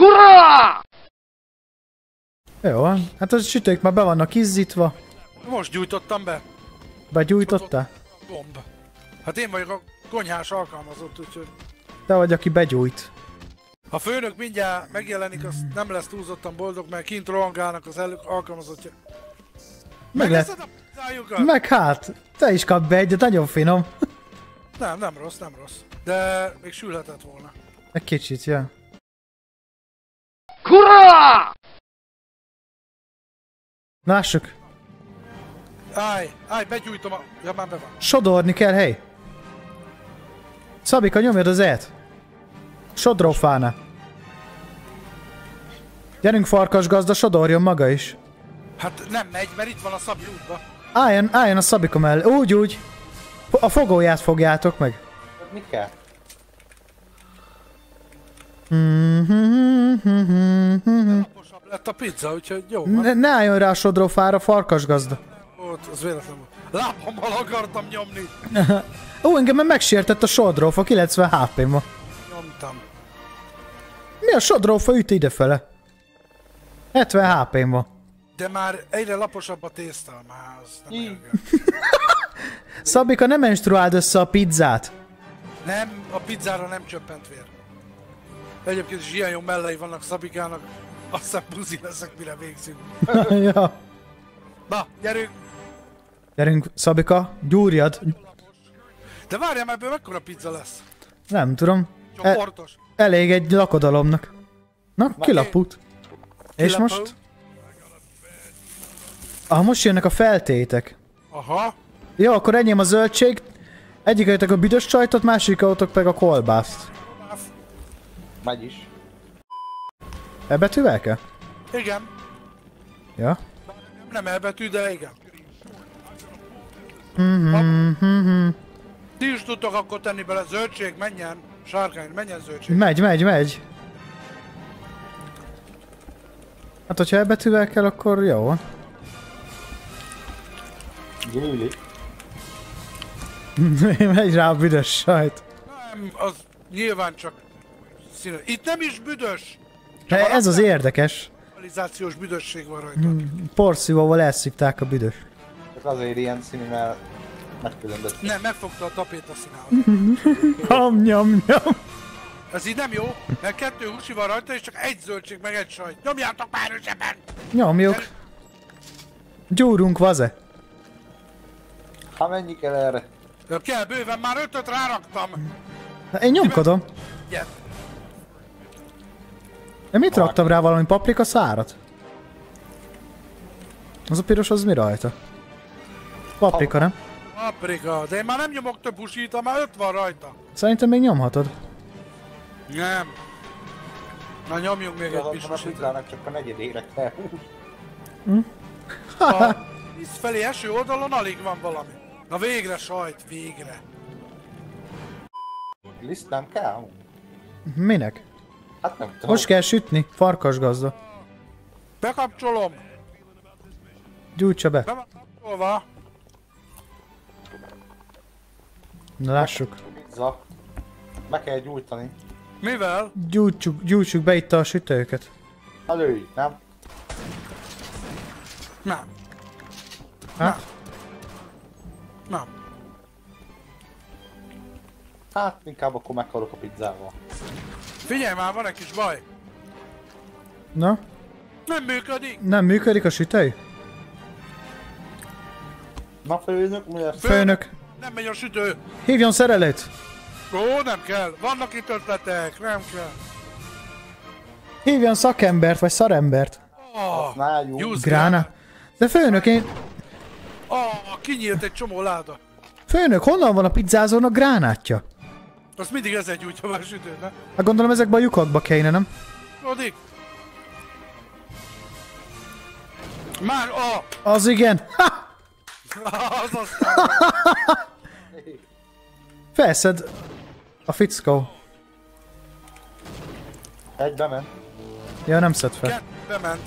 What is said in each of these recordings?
Kurva! Jó van, hát a sütők már be vannak izzítva. Most gyújtottam be. Begyújtottál? Gomb. Hát én vagyok a konyhás alkalmazott, úgyhogy... Te vagy, aki begyújt. Ha főnök mindjárt megjelenik, az nem lesz túlzottan boldog, mert kint rohangálnak az alkalmazottja. Megeszed a pizzájukat? Meg hát, te is kap be egyet, nagyon finom. Nem rossz, nem rossz. De még sülhetett volna. Egy kicsit, ja. Kurva! Lássuk. Állj, begyújtom a... Ja, már be van. Sodorni kell, hely. Szabika, nyomjad az E-t. Sodrófánál. Gyerünk, farkas gazda, sodorjon maga is. Hát nem megy, mert itt van a Szabi útba. Álljon a Szabika mellé. Úgy. A fogóját fogjátok meg. Mit kell? Laposabb lett a pizza, úgyhogy jó van. Ne álljon rá a sodrófára, farkas gazda. Ott, az véletlen volt. Lábammal akartam nyomni. Engem megsértett a sodrófa, 90 HP-ma. Nyomtam. Mi a sodrófa üt idefele? 70 HP-ma. De már egyre laposabb a tészta, már az nem érgel. Szabika, nem menstruáld össze a pizzát. Nem, a pizzára nem csöppent vér. Egyébként is ilyen jó mellei vannak Szabikának. Azt hiszem buzi leszek, mire végzünk. Ja. Na, gyerünk! Gyerünk, Szabika, gyúrjad. De várjál, ebből mekkora pizza lesz? Nem tudom. Csoportos. Elég egy lakodalomnak. Na, kilaput. És most? Most jönnek a feltétek. Aha. Jó, akkor enyém a zöldség. Egyikőtök a büdös csajtot, másikőtök meg a kolbászt. Megy is. Elbetűvel kell? Igen. Ja. Nem elbetű, de igen. Ti is tudtok akkor tenni bele zöldség, menjen. Sárkány, menjen zöldség. Megy. Hát, hogyha elbetűvel kell, akkor jó. Gyűlik. Megy rá a büdös sajt. Nem, az nyilván csak színe. Itt nem is büdös. Ez az érdekes. Realizációs büdösség van rajta. Porszívóval elszívták a büdös. Csak azért ilyen színű, mert megkülönböztet. Nem, megfogta a tapéta színával. Nyom. Ez így nem jó, mert 2 húsi van rajta és csak egy zöldség meg egy sajt. Nyomjátok már ősebben! Nyomjuk. Gyúrunk, vaze. Ha mennyi kell erre? Kell bőven, már 5-öt ráraktam. Na, én nyomkodom. Gyere. De mit raktam rá, valami paprika szárat? Az a piros, az mi rajta? Paprika, nem? Paprika, de én már nem nyomok több húsít, már 5 van rajta. Szerintem még nyomhatod. Nem. Na nyomjunk még egy A kis húsit. pizzának csak a negyedére kell. A víz felé eső oldalon alig van valami. Na végre sajt, végre. Liszt nem kell? Minek? Hát nem tudom. Most kell sütni, farkas gazda. Bekapcsolom. Gyújtsa be. Be van kapcsolva. Na lássuk. Pizza. Be kell gyújtani. Mivel? Gyújtsuk be itt a sütőket. Előj, nem? Nem. Hát? Nem. Hát inkább akkor meghalok a pizzával. Figyelj már, van egy kis baj. Na? Nem működik. Nem működik a sütő? Na főnök, mi lesz? Főnök, Nem megy a sütő. hívjon szerelőt! Ó, nem kell. Vannak itt ötletek. Nem kell. Hívjon szakembert, vagy szarembert. Használjuk. Use Grána. De főnök, kinyílt egy csomó láda. Főnök, honnan van a pizzázónak gránátja? Azt mindig ezen gyújtja már a sütőt, ne? Hát gondolom ezekben a lyukakba kéne, nem? Odik. Már Az igen. Ha! az aztán. Felszed a fickó. Egy bement. Ja, nem szed fel. Kettő bement.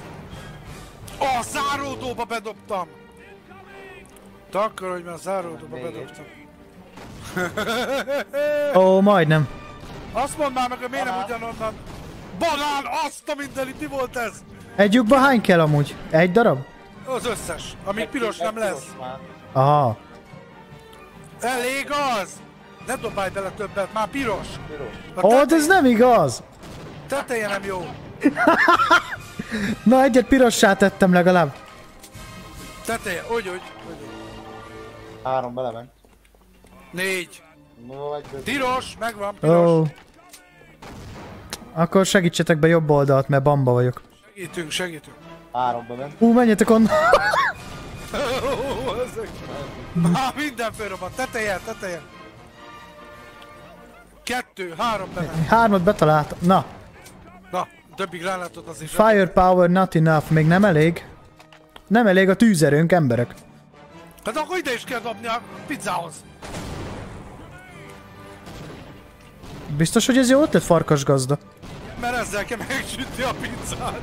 Záródóba bedobtam. Takarodj, mert záródóba bedobtam. Ó, majdnem. Azt mondd már meg, hogy miért nem ugyanonnan. Banán! Azt a mindenit, mi volt ez? Egy lyukba hány kell amúgy? Egy darab? Az összes. Amíg piros nem lesz. Aha. Elég az! Ne dobálj bele többet, már piros! Ó, de ez nem igaz! Teteje nem jó! Na, egyet pirossá tettem legalább. Teteje, úgy. 3 belement. 4. No, egy Piros, megvan, piros. Ó. Akkor segítsetek be jobb oldalt, mert bamba vagyok. Segítünk. 3 bement. Menjetek onnan. Már minden fölrobban, teteje. 2, 3 bement. 3-at betaláltam. Na. Na, többi gránátot azért. Firepower not enough. Még nem elég. Nem elég a tűzerőnk, emberek. Hát akkor ide is kell dobni a pizzához. Biztos, hogy ez jó ötlet, farkas gazda? Mert ezzel kell megsütni a pizzát.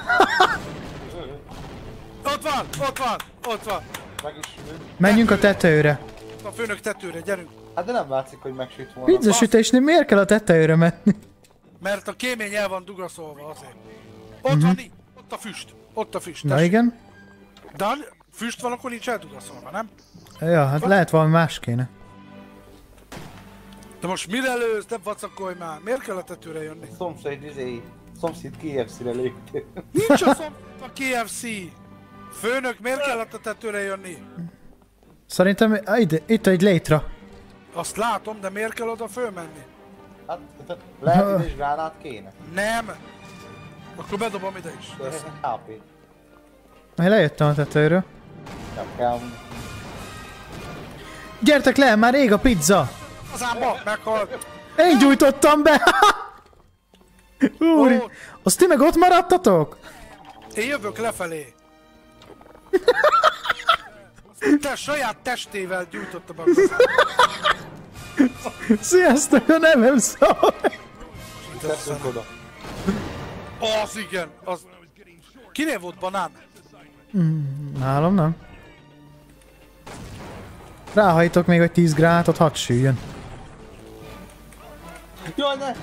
Ott van. Meg is sült. Menjünk a tetőre. A főnök tetőre, gyerünk. Hát de nem látszik, hogy megsült volna. Pizzasütésnél miért kell a tetőre menni? Mert a kémény el van dugaszolva azért. Ott van, ott a füst. Na igen. De ha füst van, akkor nincs eldugaszolva, nem? Ja, hát lehet valami más kéne. De most mire lősz, ne vacakolj már. Miért kell a tetőre jönni? Szomszéd KFC-re léptél. Nincs a a KFC. Főnök, miért kellett a tetőre jönni? Szerintem itt egy létra. Azt látom, de miért kell oda fölmenni? Hát lehet ide is gránát kéne. Nem. Akkor bedobom ide is. De ez HP. Én lejöttem a tetőről. Nem kell. Gyertek le, már ég a pizza! Azámba, meghalt. Én gyújtottam be! Úri! Azt ti meg ott maradtatok? Én jövök lefelé. Te saját testével gyújtotta be a gazámba. Sziasztok, a nevem szól! Teszünk oda. Az igen, az... Kinél volt banán? Nálam nem. Ráhajtok még egy 10 gránátot, hadd süljön. Jaj, ne!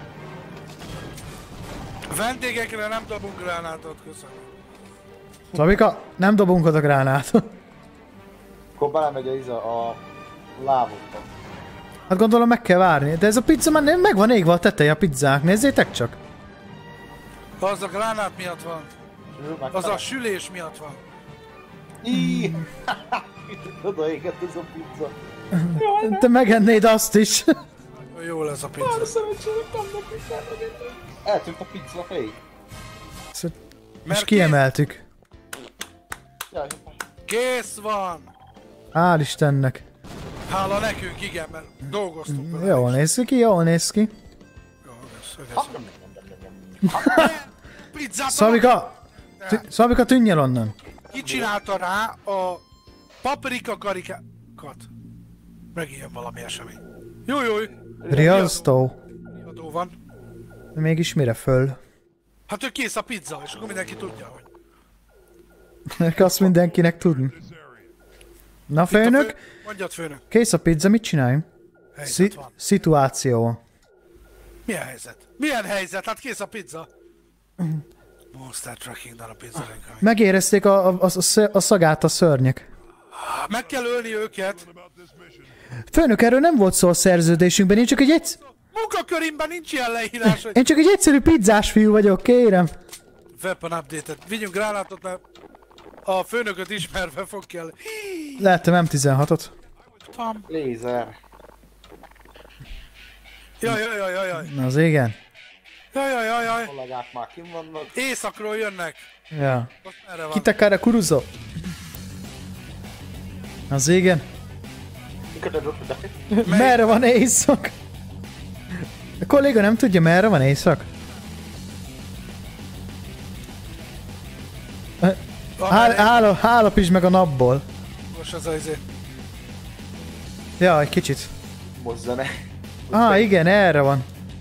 Vendégekre nem dobunk gránátot, köszönöm. Szabika, nem dobunk oda gránátot. Akkor belemegy a lávokba. Hát gondolom meg kell várni, de ez a pizza már nem meg van égve a teteje a pizzák, nézzétek csak. Az a gránát miatt van. Az a sülés miatt van. Íííí! Odaégett ez a pizza. Te megennéd azt is. Jó lesz a pizza. Szerencsére nem neki. Eltűnt a pizza fej. És kiemeltük. Jaj, Kész van! Hál' Istennek. Hála nekünk, igen, mert dolgoztunk vele. Jól néz ki, jól néz ki. Jó, ez. Pizzát Szabika! Szabika, tűnj el onnan. Ki csinálta rá a paprika karikákat? Megint jön valami esemény. Jó. Riasztó. Adó van. Mégis mire föl? Hát ő kész a pizza, és akkor mindenki tudja, hogy... Azt mindenkinek tudni. Na főnök, Mondjad főnök. kész a pizza, mit csináljunk? Helyzet van. Szituáció. Milyen helyzet? Milyen helyzet? Hát kész a pizza. Monster Trucking-nal a pizza. Megérezték a szagát a szörnyek. Meg kell ölni őket. Főnök, erről nem volt szó a szerződésünkben, én csak egy Munkakörimben nincs ilyen leírás, hogy... Én csak egy egyszerű pizzás fiú vagyok, kérem. Weapon update-et. Vigyünk gránátot, mert a főnököt ismerve fog kell. Lehettem M16-ot. Lézer. Jaj. Az igen. Jaj. Kollégák már kim vannak. Északról jönnek. Ja. Most merre van? Kitakara Kuruzo. Az igen. Merre van éjszak? A kolléga nem tudja, merre van éjszak? Állapíts meg a napból. Most ez az izé. Ja, egy kicsit. Mozzane. Igen, erre van.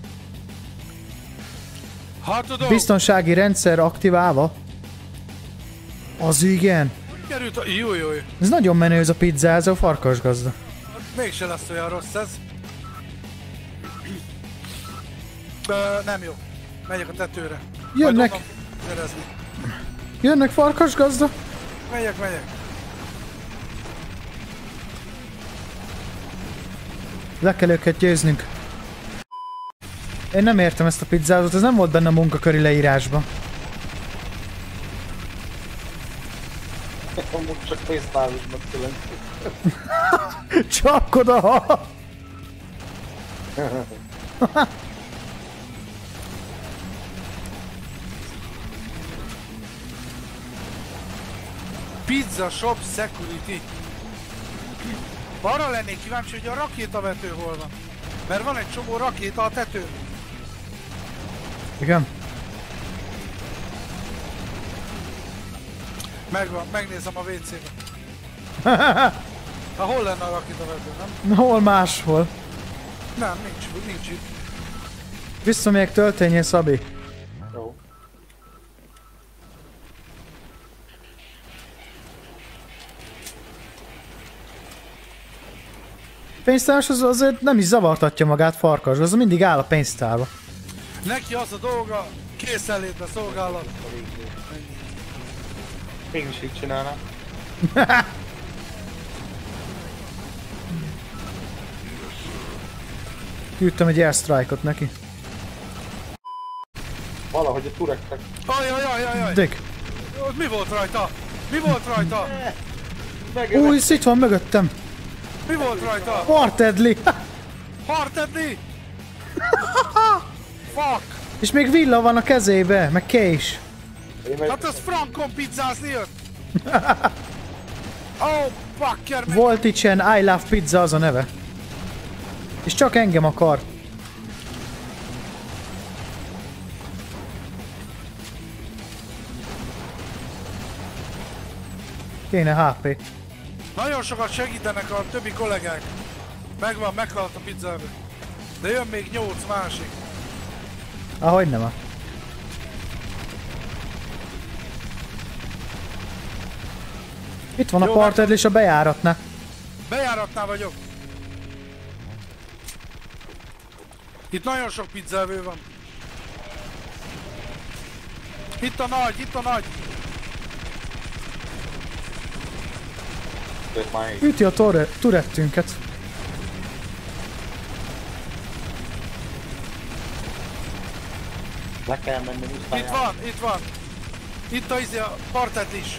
Ha tudom. Biztonsági rendszer aktiválva. Az igen. Került a... Jó. Ez nagyon menő ez a pizzázó farkasgazda. Mégse lesz olyan rossz ez. Nem jó. Megyek a tetőre. Jönnek. Majd onnan szerezni. Jönnek farkas gazda. Megyek. Le kell őket győznünk. Én nem értem ezt a pizzázót, ez nem volt benne a munkaköri leírásban. Amúgy csak pénztárosnak különbség. Csak oda! Pizza Shop Security. Arra lennék kíváncsi, hogy a rakétavető hol van. Mert van egy csomó rakéta a tetőn. Igen. Megvan, megnézem a WC-be. Hol lenne a rakétavető, nem? Hol máshol? Nem, nincs itt. Visszamegyek töltényé, Szabi. Jó. Pénztáros az azért nem is zavartatja magát farkas, az mindig áll a pénztárba. Neki az a dolga, készenlétbe szolgálat. Én is így csinálnám. Küldtem egy airstrike-ot neki. Valahogy a turektek. Ajajajajaj! Dick. Ott mi volt rajta? Mi volt rajta? Új, itt van mögöttem. Mi volt rajta? Partedli. Hartedli! Fuck! És még villa van a kezébe, meg kés. Én meg... Hát az frankon pizzázni jött! Oh, fucker! Meg... Volt itt ilyen I Love Pizza az a neve. És csak engem akar. Kéne HP. Nagyon sokat segítenek a többi kollégák. Megvan, meghalt a pizzávő. De jön még 8 másik. Ahogy nem. Itt van a Jó, partedli és a bejáratnál. Bejáratnál vagyok. Itt nagyon sok pizzávő van. Itt a nagy, itt a nagy. Tört már így. Üti a turettünket. Le kell menni utána. Itt van, itt van. Itt a partet is.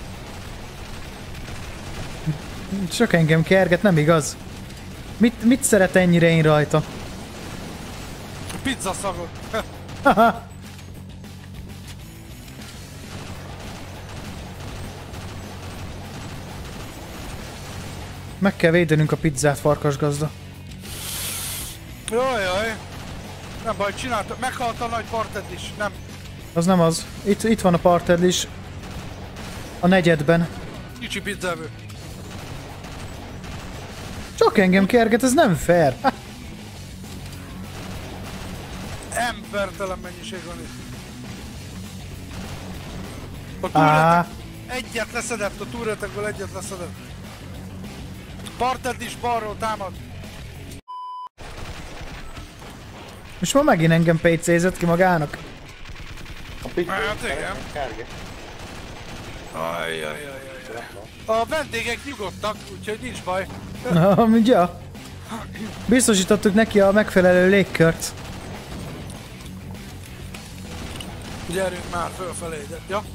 Csak engem kerget, nem igaz? Mit szeret ennyire én rajta? Pizza szagot. Meg kell védenünk a pizzát, farkas gazda. Jaj. Nem baj, csinálta. Meghalt a nagy parted is. Nem. Az nem az. Itt van a partedli is. A negyedben. Kicsi pizzávő. Csak engem kerget, ez nem fair. Embertelen mennyiség van itt. A Á, túlretek egyet leszedett, a túlretekből egyet leszedett. Parted is balról támad. most ma megint engem PC-zett ki magának. A pizza. Hát igen. Kárge. Ajjajajajaj. A vendégek nyugodtak, úgyhogy nincs baj. Na, mindja. Biztosítottuk neki a megfelelő légkört. Gyerünk már fölfelé, de... Ja.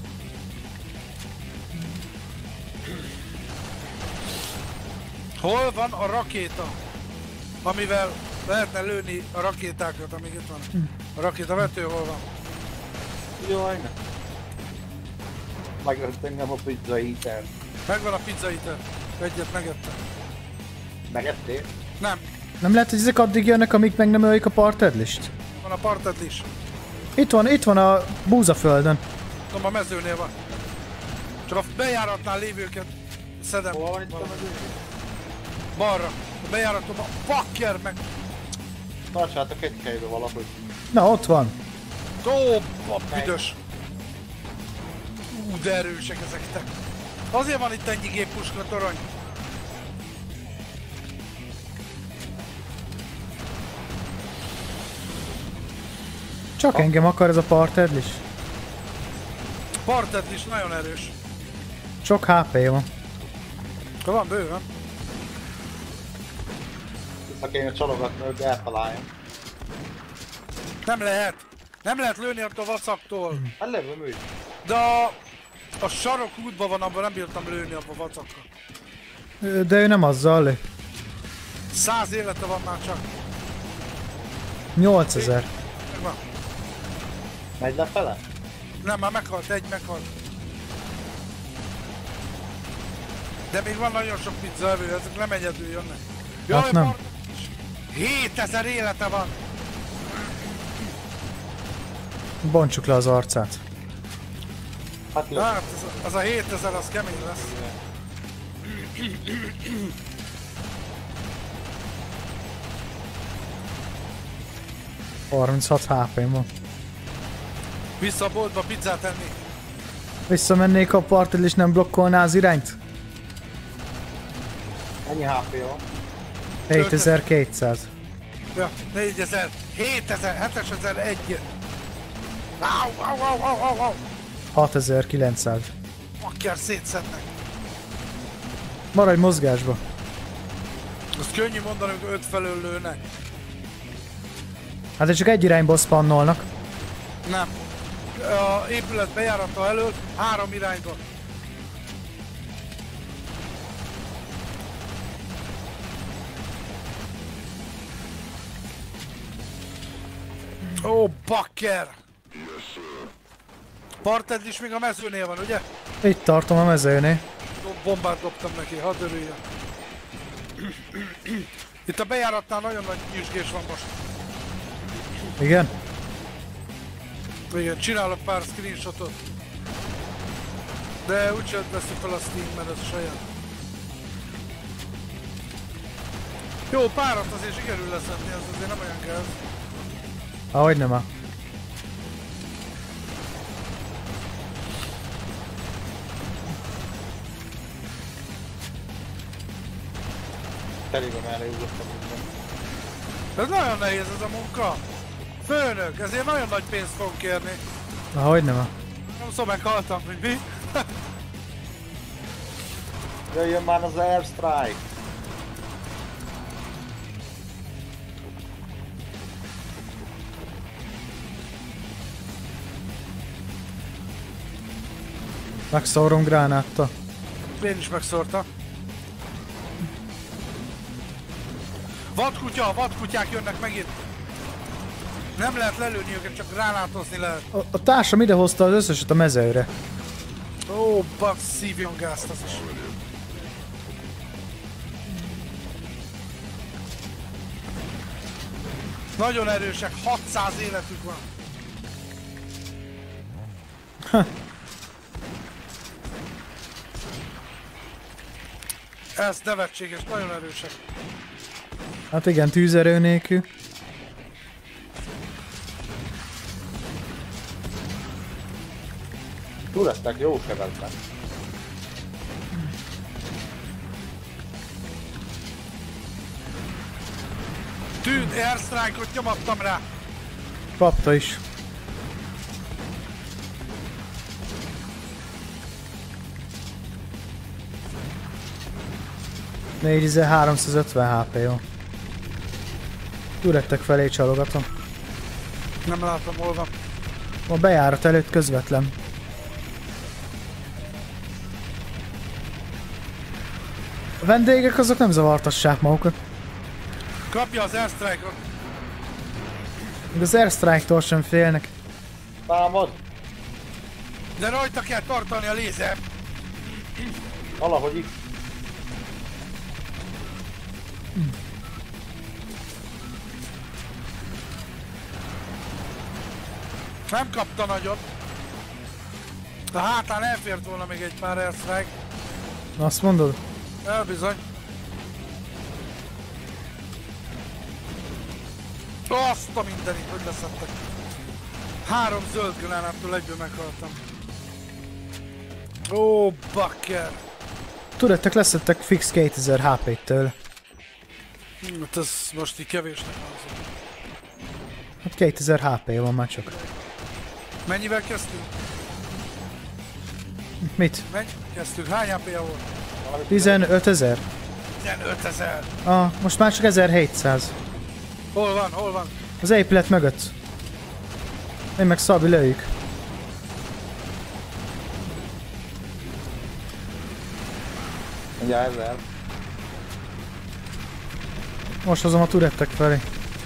Hol van a rakéta, amivel lehetne lőni a rakétákat, amíg itt van? A rakétavető hol van? Jaj, ne. Megölt engem a pizza eater. Megvan a pizza eater. Egyet megettem. Megettél? Nem, Nem lehet, hogy ezek addig jönnek, amíg meg nem öljük a partedlist? van a parted is. Itt van a búzaföldön. Tudom, a mezőnél van. Csak a bejáratnál lévőket szedem. Hol van itt a mező? Balra. A bejáratom a fucker meg... Tartsátok egy helybe valahogy. Na, ott van. Ó, a büdös. De erősek ezek te. Azért van itt ennyi géppuska torony. Csak engem akar ez a partedlis. Parted is nagyon erős. Sok HP van. De van bőven. Vissza kéne csalogatni, hogy eltaláljam. Nem lehet. Nem lehet lőni attól a vacaktól. Hát lövöm úgy. De a sarok útban van, abban nem bírtam lőni abba a vacakkal. De ő nem azzal lő. 100 élete van már csak. 8000. Megvan. Megy lefele? Nem, már meghalt, egy meghalt. De még van nagyon sok pizza evő, ezek nem egyedül jönnek. Hát nem. 7000 élete van! Bontsuk le az arcát. Hát lövöm. Hát, az a 7000 az kemény lesz. 36 HP-m van. Vissza a boltba pizzát enni. Visszamennék a partedlis és nem blokkolná az irányt? Ennyi HP van. 7200. Ja, 4000, 7000, 7000, 1. Au, au, au, au, au, au. 6900. Akár szétszednek. Maradj mozgásba. Azt könnyű mondani, hogy 5 felől lőnek. Hát de csak egy irányból spannolnak. Nem. A épület bejárata elől 3 irányba. Ó, bakker! Parted is még a mezőnél van, ugye? Itt tartom a mezőnél. Bombát dobtam neki, hadd örüljön. Itt a bejáratnál nagyon nagy nyüzsgés van most. Igen? Igen, csinálok pár screenshotot. De úgyse veszük fel a Steam, mert ez saját. Jó, párat azért sikerül leszedni, az azért nem olyan gáz. Ahogy nem áll. Teligom elrúgottam minden. Ez nagyon nehéz ez a munka. Főnök, ezért nagyon nagy pénzt fogok kérni. Ahogy nem áll. Nem szó meghaltam, hogy mi? Jöjjön már az airstrike! Megszórom gránáttal. Én is megszórtam. Vadkutya, vadkutyák jönnek megint. Nem lehet lelőni őket, csak rálátozni lehet. A társam ide hozta az összeset a mezőre. Ó, bak, szívjon gázt az is. Nagyon erősek, 600 életük van. Ez nevetséges, nagyon erősek. Hát igen, tűzerő nélkül. Túl lesznek jó kevetben. Tűn, airstrike-ot nyomattam rá. Kapta is. $4350 HP van. Turettek felé csalogatom. Nem látom, hol van. A bejárat előtt közvetlen. A vendégek azok nem zavartassák magukat. Kapja az airstrike-ot. Még az airstrike-tól sem félnek. Támad! De rajta kell tartani a lézer. Valahogy itt. Nem kapta nagyot. A hátán elfért volna még egy pár airstrike. Azt mondod? Elbizony. Azt a mindenit, hogy leszedtek. 3 zöld gránáttól egyből meghaltam. Ó, bakker. Turettek leszettek fix 2000 HP-t tőle. Hát ez most így kevésnek hangzik. Hát 2000 HP van már csak. Mennyivel kezdtünk? Mit? Mennyi kezdtünk? Hány HP-ja volt? 15 000? 15 000. Most már csak 1700. Hol van? Hol van? Az épület mögött. Én meg Szabi lőjük. Mindjárt 1000. Most hozom a turettek felé.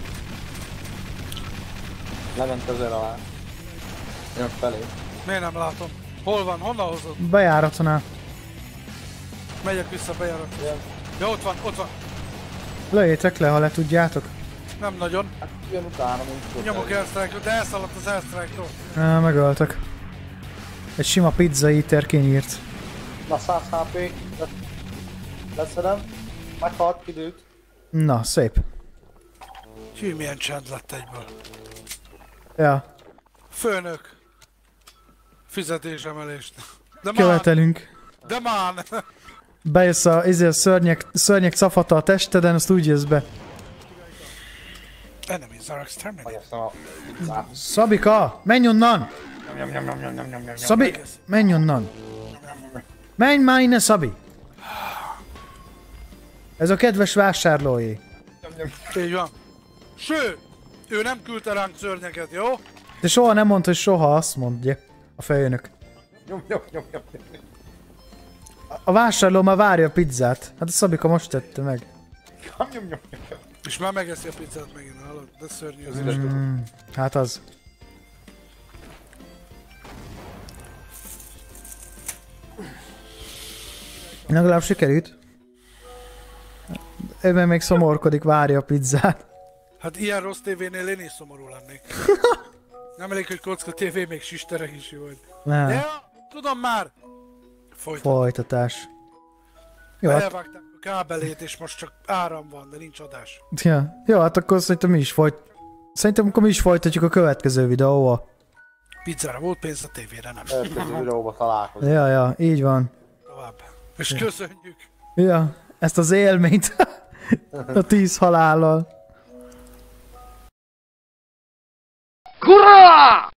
Lement 1000 alá. Jön felé. Miért nem látom? Hol van? Honnan hozod? Bejáratonál. Megyek vissza bejárat. Jön. Ja, ott van, ott van. Lőjétek le, ha le tudjátok. Nem nagyon. Hát jön utána, mint Nyomok airstrike-ot, de elszaladt az airstrike-tól. Megöltek. Egy sima pizza eater kinyírt. Na 100 HP. Leszedem. Meghalt, kidőt. Na, szép. Hű, milyen csend lett egyből. Ja, Főnök. Fizetésemelést. De már, követelünk. de már. Bejössz a szörnyek cafata a testeden, azt úgy jössz be. Enemies are exterminated. Megjesztem a pizzát. Szabika, menj onnan! Szabi, menj onnan! Menj már innen, Szabi! Ez a kedves vásárlói. Így van. Sőt, ő nem küldte ránk szörnyeket, jó? De soha nem mondta, hogy soha azt mondja a főnök. Nyom. A vásárló már várja a pizzát. Hát a Szabika most tette meg. Nyom. És már megeszi a pizzát megint, hallod? De szörnyű az üres is. Hát az. Legalább sikerült. Ő meg még szomorkodik, várja a pizzát. Hát ilyen rossz tévénél én is szomorú lennék. Nem elég, hogy kocka tévé, még sisterek is jó vagy. Nem. Ja, tudom már! Folytatom. Folytatás. Jó, hát, Elvágták a kábelét, és most csak áram van, de nincs adás. ja. Jó, hát akkor szerintem mi is folytatjuk a következő videóval. Pizzára volt pénz, a tévére nem. Következő videóba találkozunk. Ja, így van. Tovább. És köszönjük! Ja, ezt az élményt a 10 halállal. Kurva!